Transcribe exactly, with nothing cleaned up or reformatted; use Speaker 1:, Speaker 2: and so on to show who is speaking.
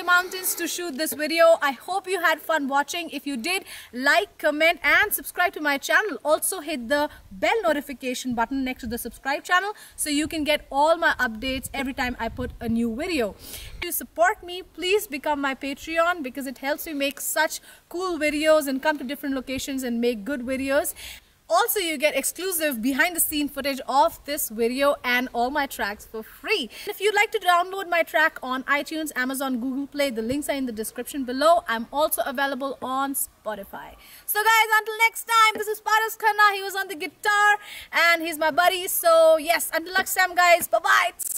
Speaker 1: the mountains to shoot this video. I hope you had fun watching. If you did, like, comment and subscribe to my channel. Also hit the bell notification button next to the subscribe channel so you can get all my updates every time I put a new video. To support me, please become my Patreon because it helps me make such cool videos and come to different locations and make good videos. Also, you get exclusive behind the scene footage of this video and all my tracks for free. If you'd like to download my track on iTunes, Amazon, Google Play, the links are in the description below. I'm also available on Spotify. So guys, until next time, this is Paras Khanna. He was on the guitar and he's my buddy. So yes, until next time guys, bye-bye.